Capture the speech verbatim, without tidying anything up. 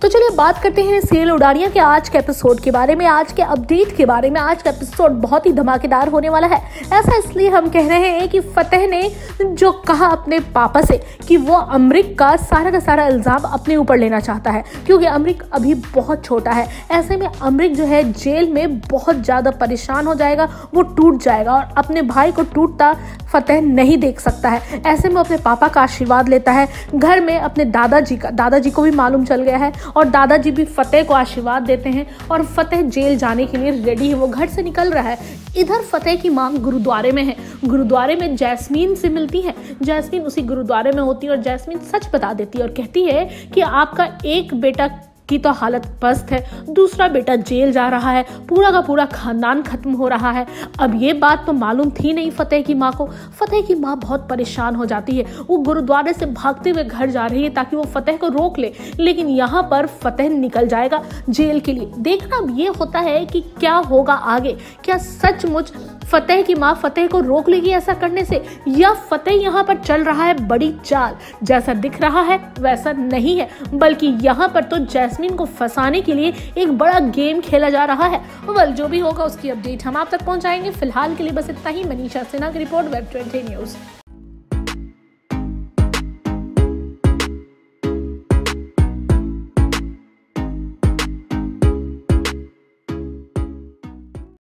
तो चलिए बात करते हैं सीरियल उडानियां के आज के एपिसोड के बारे में, आज के अपडेट के बारे में। आज का एपिसोड बहुत ही धमाकेदार होने वाला है। ऐसा इसलिए हम कह रहे हैं कि फतेह ने जो कहा अपने पापा से कि वो अमरीक का सारा का सारा इल्ज़ाम अपने ऊपर लेना चाहता है, क्योंकि अमरीक अभी बहुत छोटा है। ऐसे में अमरीक जो है जेल में बहुत ज़्यादा परेशान हो जाएगा, वो टूट जाएगा और अपने भाई को टूटता फतेह नहीं देख सकता है। ऐसे में अपने पापा का आशीर्वाद लेता है। घर में अपने दादाजी का दादाजी को भी मालूम चल गया है और दादाजी भी फतेह को आशीर्वाद देते हैं और फतेह जेल जाने के लिए रेडी है, वो घर से निकल रहा है। इधर फतेह की मां गुरुद्वारे में है। गुरुद्वारे में जैस्मीन से मिलती है। जैस्मीन उसी गुरुद्वारे में होती है और जैस्मीन सच बता देती है और कहती है कि आपका एक बेटा की तो हालत पस्त है, दूसरा बेटा जेल जा रहा है, पूरा का पूरा खानदान खत्म हो रहा है। अब ये बात तो मालूम थी नहीं फतेह की माँ को। फतेह की माँ बहुत परेशान हो जाती है। वो गुरुद्वारे से भागते हुए घर जा रही है ताकि वो फतेह को रोक ले, लेकिन यहाँ पर फतेह निकल जाएगा जेल के लिए। देखना अब ये होता है कि क्या होगा आगे। क्या सचमुच फतेह की माँ फतेह को रोक लेगी ऐसा करने से, या फतेह यहाँ पर चल रहा है बड़ी चाल? जैसा दिख रहा है वैसा नहीं है, बल्कि यहाँ पर तो जैस्मीन को फंसाने के लिए एक बड़ा गेम खेला जा रहा है। वेल, जो भी होगा उसकी अपडेट हम आप तक पहुंचाएंगे। फिलहाल के लिए बस इतना ही। मनीषा सिन्हा की रिपोर्ट, वेब ट्वेंटी न्यूज।